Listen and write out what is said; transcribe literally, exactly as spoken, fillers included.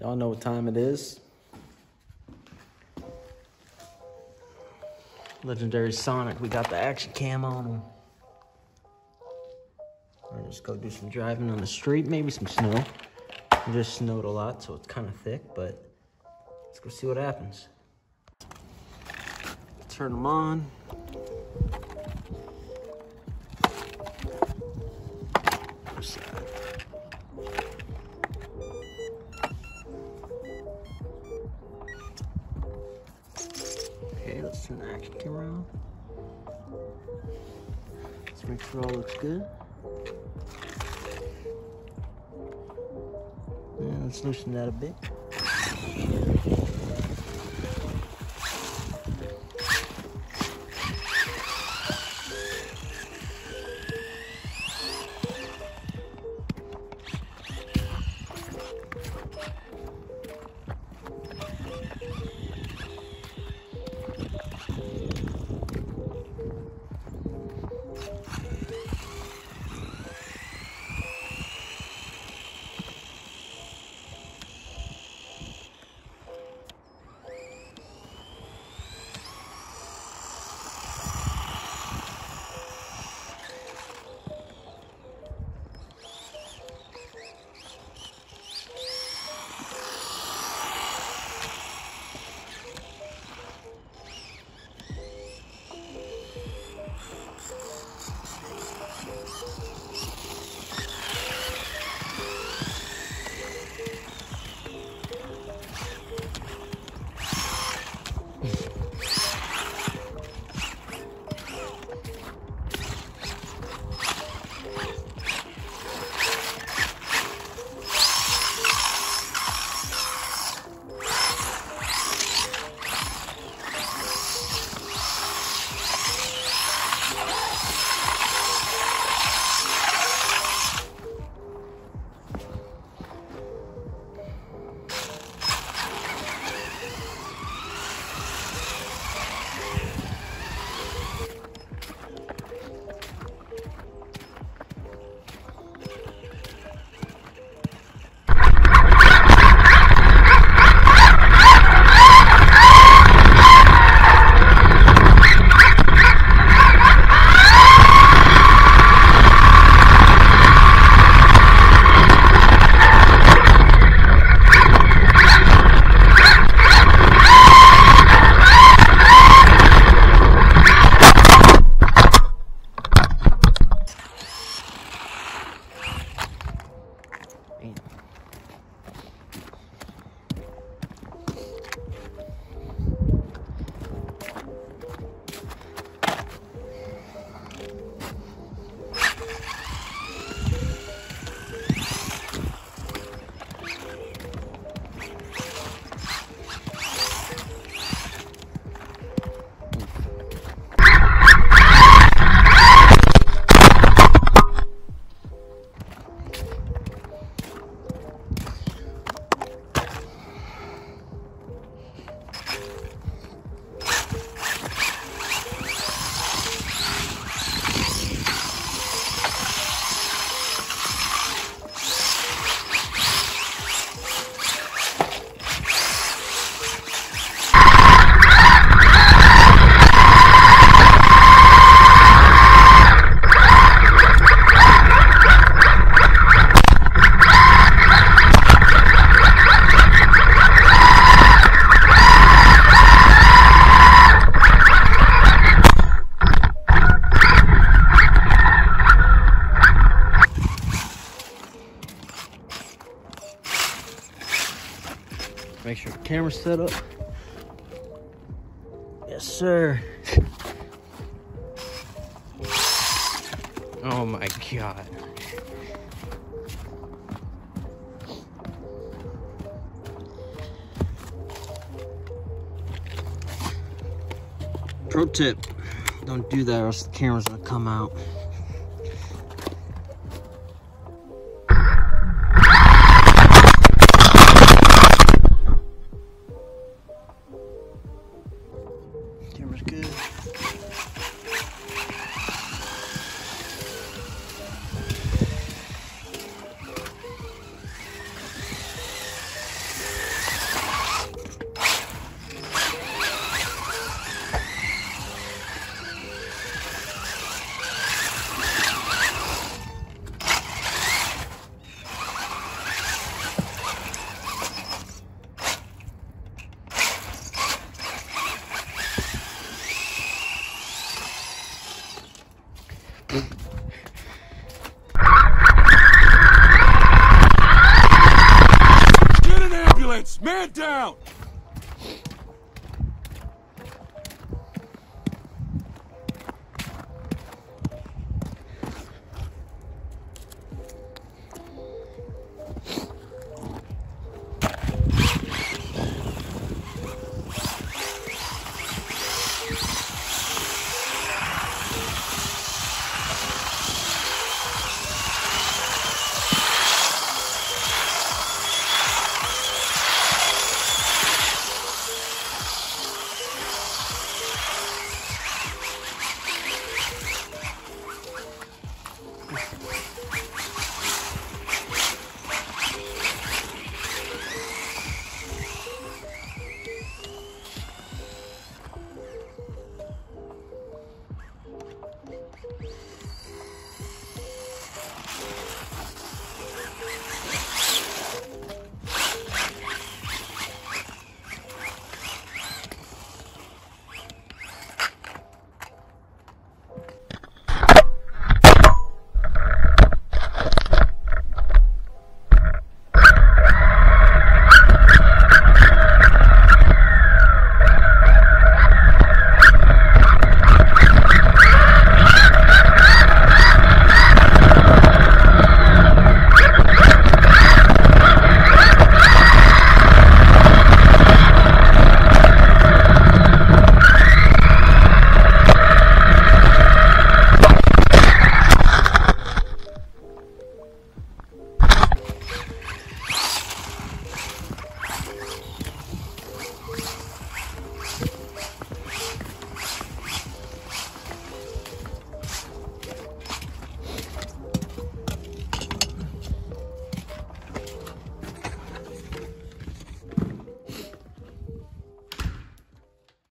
Y'all know what time it is. Legendary Sonic, we got the action cam on him. We're just go do some driving on the street, maybe some snow. It just snowed a lot, so it's kind of thick, but let's go see what happens. Turn them on. Okay, let's turn the action camera on. Let's make sure all looks good. And let's loosen that a bit. Make sure the camera's set up. Yes, sir. Oh my God. Pro tip, don't do that or else the camera's gonna come out. Camera's good.